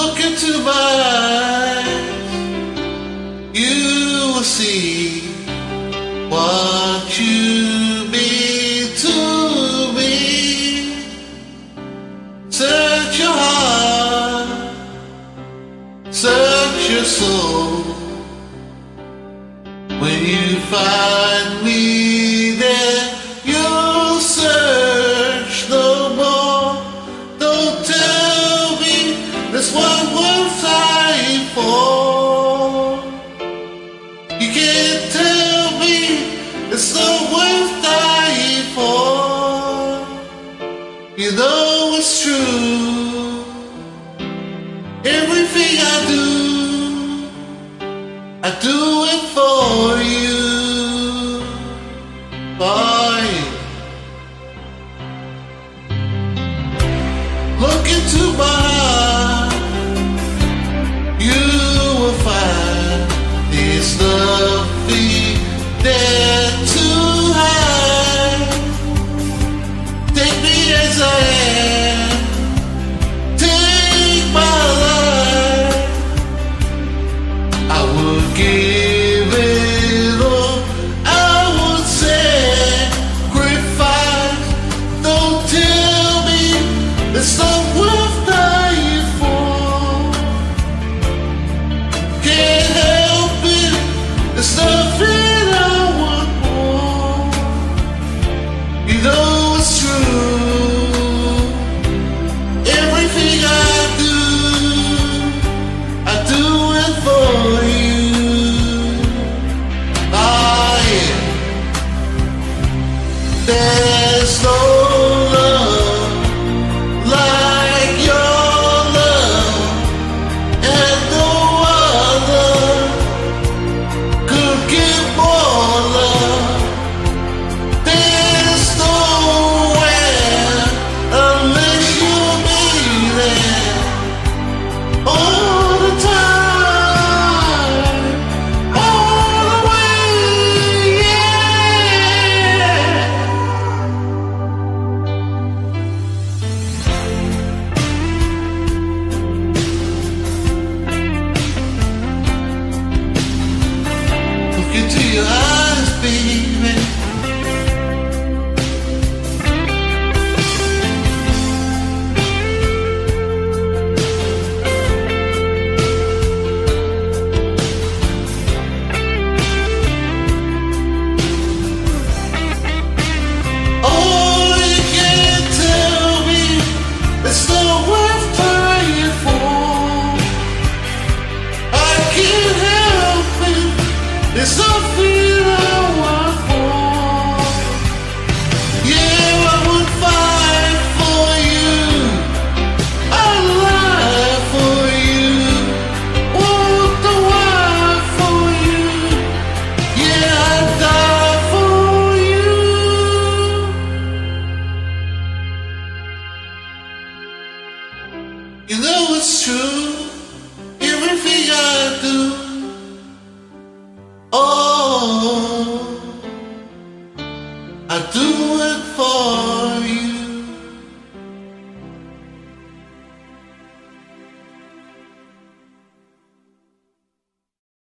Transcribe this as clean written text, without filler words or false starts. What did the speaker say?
Look into my eyes, you will see what you mean to me. Search your heart, search your soul. When you find me there, you'll search no more. Don't tell me there's one worth dying for. You can't tell me it's not worth dying for. You know it's true. Everything I do it for you. For you. Look into my heart, you will find there's nothing there to hide. Take me as I am, take my life. I would give it all, I would sacrifice. Don't tell me it's not worth dying for. Can't help it, it's nothing I want more. You know it's true. Everything I do it for you. There's no love like your love, and no other could give more love. There's nowhere unless you'll be there all the time, all the way, yeah. Look into your eyes, baby. Oh, you can't tell me it's not worth dying for. I can't help it, it's nothing I want more. Yeah, I would fight for you, I'd lie for you, walk the wire for you. Yeah, I'd die for you. You know it's true.